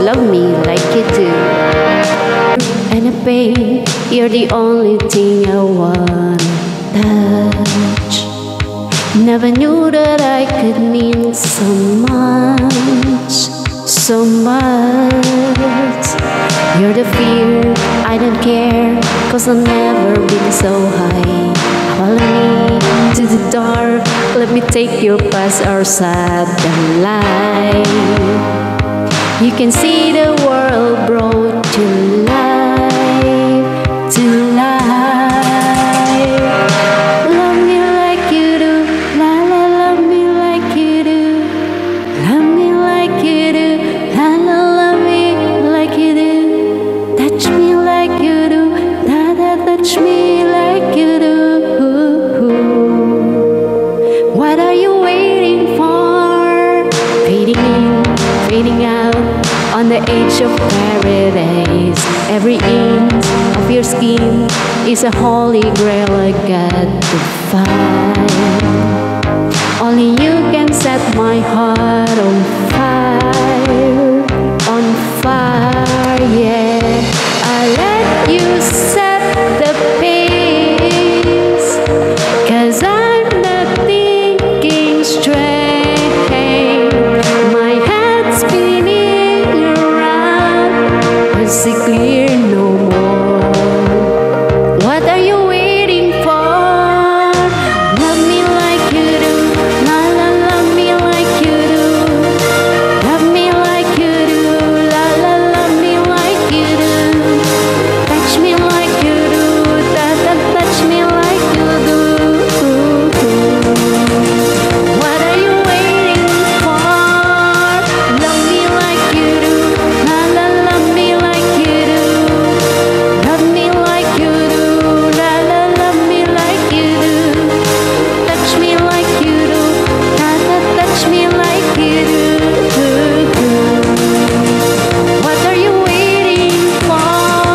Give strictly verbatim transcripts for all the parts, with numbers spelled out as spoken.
love me like you do. And I babe, you're the only thing I want to touch. Never knew that I could mean so much, so much. You're the fear, I don't care, cause I've never been so high. Follow me to the dark, let me take you past our sad light. You can see the world brought to life, to life. Love me like you do, la la, love me like you do. Love me like you do, la la, love me like you do. Touch me like you do, la la, touch me like you do. What are you waiting for? Fading in, fading out, on the edge of paradise. Every inch of your skin is a holy grail I got to find. Only you can set my heart on fire, on fire, yeah. I let you set the pace, cause I'm not thinking straight. My head's spinning around, is it clear no more? What are you waiting for? Love me like you do, la la, love me like you do. Love me like you do, la la, love me like you do. Touch me like you do, da da, touch me like you do. What are you waiting for? Love me like you do, la la, love me like you do. Love me like you do, la la, love me like you do. Touch me like you do, la la, touch me like you do. What are you waiting for?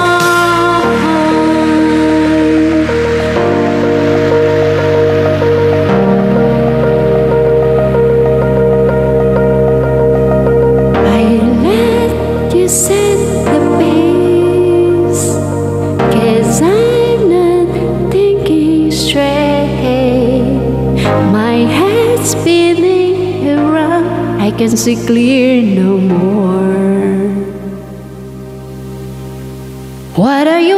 I let you set the pace, cause I'm not thinking straight. My head's spinning around, I can see clear no more. What are you